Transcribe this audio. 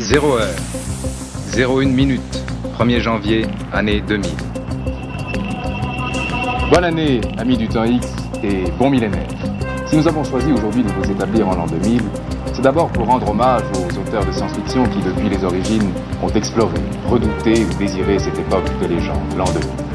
0 heure, 01 minute, 1er janvier, année 2000. Bonne année, amis du temps X, et bon millénaire. Si nous avons choisi aujourd'hui de vous établir en l'an 2000, c'est d'abord pour rendre hommage aux auteurs de science-fiction qui, depuis les origines, ont exploré, redouté ou désiré cette époque de légende, l'an 2000.